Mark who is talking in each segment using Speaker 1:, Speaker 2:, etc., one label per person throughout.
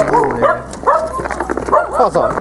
Speaker 1: Fazon.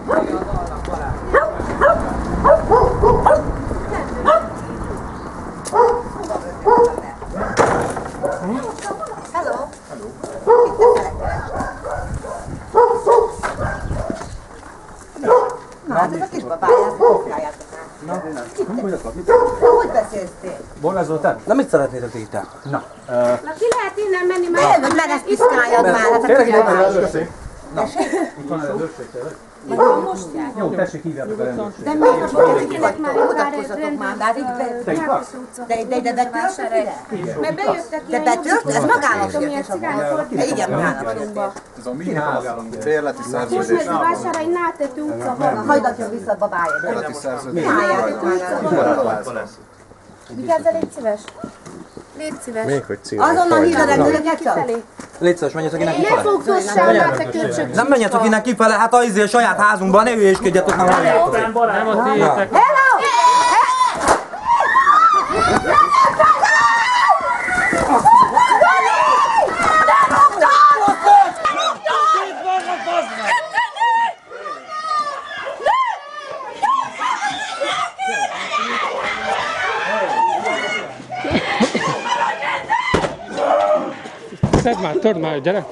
Speaker 2: Na, hát ez a kisbabáját, fogjátok át. Hogy beszéltél?
Speaker 3: Boldog Zoltán? Na mit szeretnétek itt? Na.
Speaker 4: Na ki lehet innen menni, mert
Speaker 2: Nem, mert ezt piszkáljad már, hát
Speaker 3: Tényleg
Speaker 2: figyelj
Speaker 3: van
Speaker 2: már.
Speaker 3: előszék? Na. Itt van előszék, tényleg? Jó, tessék, hívjátok a rendőrséget.
Speaker 2: De miért nem mutatkozzatok már, de hát itt ide betört ide?
Speaker 4: mert bejöttek
Speaker 2: De betört? Ez magának jött is a
Speaker 4: cigánykorban.
Speaker 2: Igen, magának jött.
Speaker 5: Ez a mi ház, bérleti
Speaker 4: Most
Speaker 5: szerződés.
Speaker 4: meg vására egy nátetű utca van.
Speaker 2: Hajdatjon vissza a babáját.
Speaker 5: Bérleti szerződés.
Speaker 4: Vigyázzál, légy szíves. Légy szíves.
Speaker 1: Még hogy címek.
Speaker 2: Azonnal hívd a rendőröket csak?
Speaker 3: Légy szíves, menjetek innen
Speaker 4: Ne
Speaker 3: kifele.
Speaker 4: fogdossál már, te köcsög.
Speaker 3: Nem menjetek innen kifele, hát a saját házunkban, ne hülyéskedjetek már.
Speaker 6: Nem a tiétek. Szedd már, törd már, gyere!